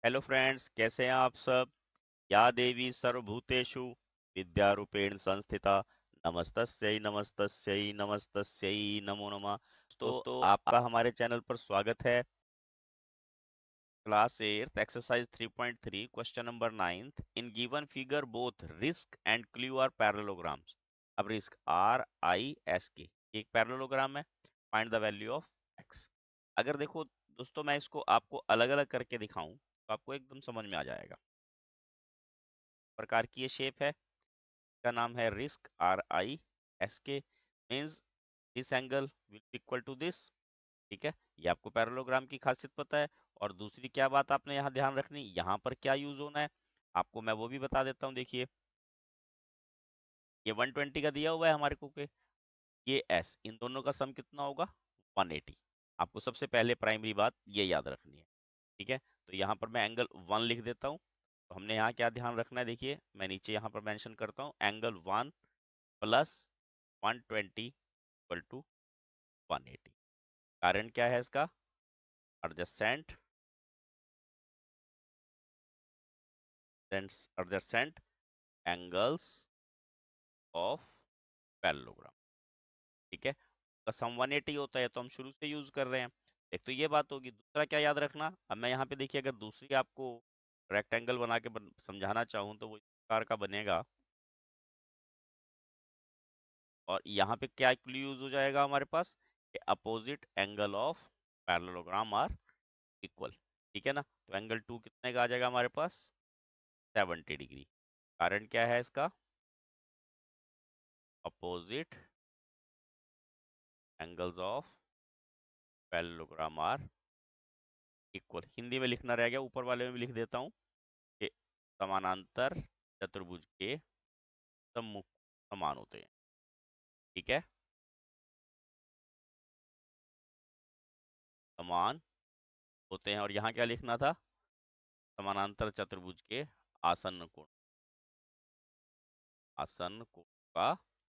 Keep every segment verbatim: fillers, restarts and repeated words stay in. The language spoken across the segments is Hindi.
हेलो फ्रेंड्स, कैसे हैं आप सब। या देवी सर्वभूतेषु विद्यारूपेण संस्थिता नमस्तस्यै नमस्तस्यै नमस्तस्यै नमो नमः। तो दोस्तों आपका हमारे चैनल पर स्वागत है। Class eight exercise three point three question number ninth. In given figure both risk and clue are parallelograms. अब risk R I S K एक पैरेललोग्राम है। Find the value of x. अगर देखो दोस्तों, मैं इसको आपको अलग अलग करके दिखाऊं तो आपको एकदम समझ में आ जाएगा। प्रकार की ये शेप है, इसका नाम है risk R I S K. Means this angle will equal to this. ठीक है, ये आपको पैरेललोग्राम की खासियत पता है। और दूसरी क्या बात आपने यहाँ ध्यान रखनी, यहाँ पर क्या यूज होना है आपको मैं वो भी बता देता हूँ। देखिए, ये वन ट्वेंटी का दिया हुआ है हमारे को के, ये एस, इन दोनों का सम कितना होगा वन एटी। आपको सबसे पहले प्राइमरी बात ये याद रखनी है। ठीक है, तो यहाँ पर मैं एंगल वन लिख देता हूँ। तो हमने यहाँ क्या ध्यान रखना है, देखिए मैं नीचे यहाँ पर मेंशन करता हूँ, angle one plus one twenty equal to one eighty. कारण क्या है इसका, adjacent adjacent angles of parallelogram. ठीक है, का सम वन एटी होता है तो हम शुरू से यूज कर रहे हैं। एक तो ये बात होगी, दूसरा क्या याद रखना, अब मैं यहाँ पे देखिए अगर दूसरी आपको रेक्टेंगल बना के बन, समझाना चाहूँ तो वो इस प्रकार का बनेगा। और यहाँ पे क्या क्लू यूज हो जाएगा हमारे पास, opposite angle of parallelogram are equal. ठीक है ना, तो एंगल टू कितने का आ जाएगा हमारे पास, सेवेंटी डिग्री। कारण क्या है इसका, opposite angles of parallelogram are equal. Hindi में लिखना रह गया, ऊपर वाले में भी लिख देता हूँ कि समानांतर चतुर्भुज के सम्मुख समान होते हैं। ठीक है, समान होते हैं। और यहाँ क्या लिखना था, समानांतर चतुर्भुज के आसन्न कोण, आसन्न कोण का।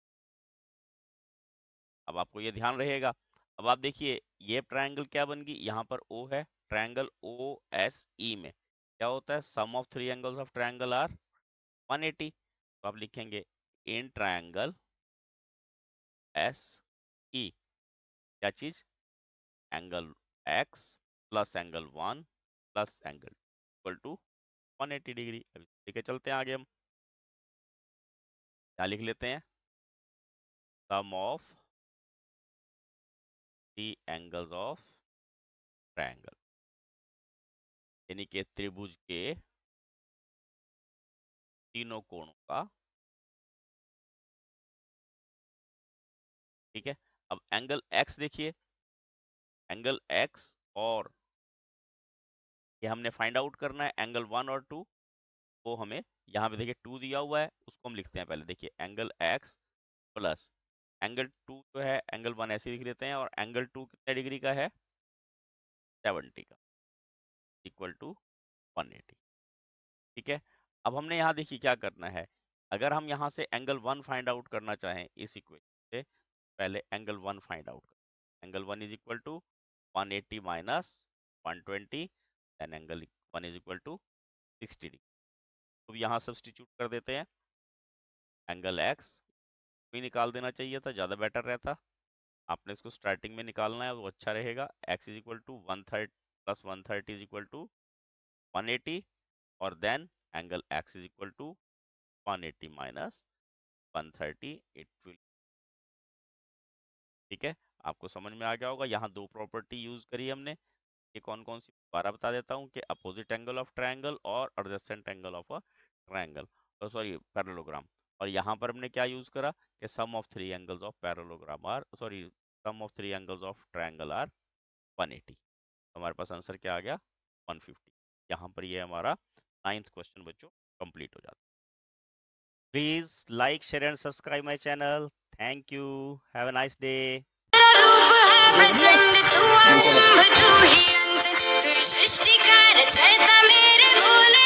अब आपको ये ध्यान रहेगा। अब आप देखिए ये ट्रायंगल क्या बन गई, यहाँ पर O है, ट्रायंगल O S E में क्या होता है, sum of three angles of triangle are one eighty. तो आप लिखेंगे इन ट्रायंगल एस ई, क्या चीज, angle x plus angle one plus angle equal to one eighty degree. अभी ठीक है, चलते हैं आगे, हम क्या लिख लेते हैं, sum of three angles of triangle, यानी कि त्रिभुज के तीनों कोणों का। ठीक है, अब एंगल x देखिए, एंगल x और ये हमने फाइंड आउट करना है, एंगल वन और टू। वो हमें यहाँ पे देखिए टू दिया हुआ है, उसको हम लिखते हैं पहले। देखिए angle x plus angle two जो है, एंगल वन ऐसे लिख लेते हैं, और एंगल टू कितने डिग्री का है, सेवेंटी का, इक्वल टू वन एटी। ठीक है, अब हमने यहाँ देखिए क्या करना है, अगर हम यहाँ से एंगल वन फाइंड आउट करना चाहें इस इक्वेशन से, पहले एंगल वन फाइंड आउट कर। Angle one is equal to one eighty minus one twenty, then angle one is equal to sixty degree. तो यहाँ सब्स्टिट्यूट कर देते हैं, एंगल एक्स भी निकाल देना चाहिए था, ज़्यादा बेटर रहता। आपने इसको स्टार्टिंग में निकालना है, वो अच्छा रहेगा। X is equal to one thirty plus one thirty is equal to one eighty, और then angle x is equal to one eighty minus one thirty, it will. ठीक है, आपको समझ में आ गया होगा। यहाँ दो प्रॉपर्टी यूज करी हमने, ये कौन कौन सी दोबारा बता देता हूँ, कि अपोजिट एंगल ऑफ ट्रायंगल और adjacent angle of a triangle, sorry parallelogram. और यहाँ पर हमने क्या यूज करा, कि sum of three angles of parallelogram are, sorry sum of three angles of triangle are one eighty. हमारे पास आंसर क्या आ गया, वन फिफ्टी। यहाँ पर ये हमारा नाइन्थ क्वेश्चन बच्चों कंप्लीट हो जाता है। Please like share and subscribe my channel. Thank you, have a nice day. प्रचंड तू आरंभ तू ही अंत, फिर सृष्टि का रचयिता मेरे भोले।